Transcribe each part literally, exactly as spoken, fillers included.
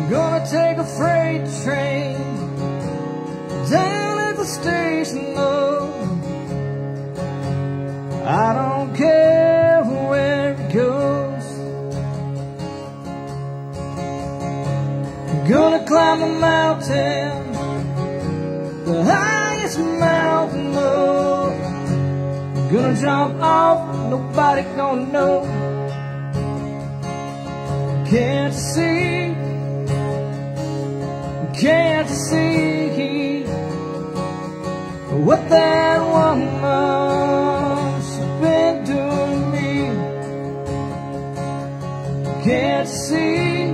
Gonna take a freight train down at the station, though. I don't care where it goes. Gonna climb a mountain, the highest mountain, though. Gonna jump off, nobody gonna know. Can't you see? Can't you see what that woman's been doing to me? Can't you see?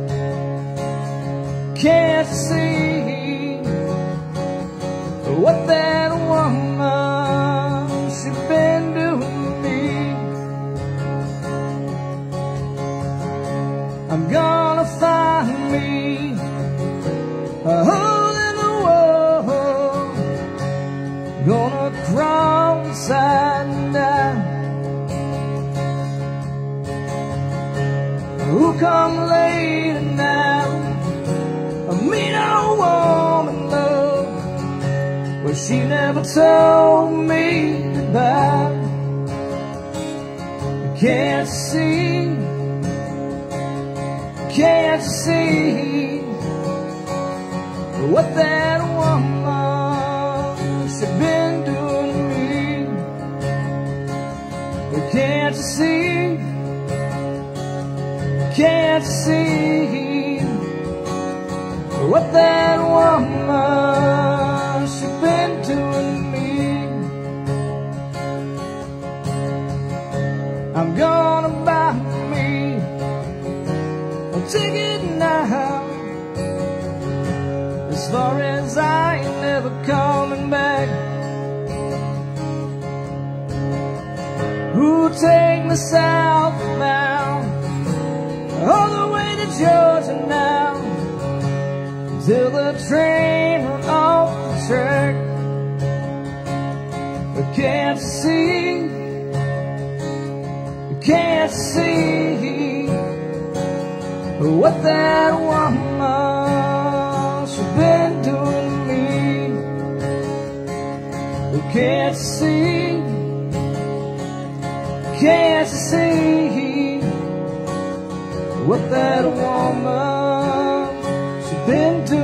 Can't you see what that woman's been doing to me? I'm gonna find me a hole in the wall, gonna crawl inside and out. Who come later now? I meet a woman, love, well, she never told me goodbye. Can't you see? Can't you see what that woman's been doing to me? Can't you see? Can't you see what that woman's been doing to me? I'm gonna buy me a ticket now, as far as I ain't never coming back. Who'll take me southbound all the way to Georgia now, till the train run off the track? But can't you see? Can't you see what that woman's been doing to me? Can't you see? Can't you see what that woman's been doing?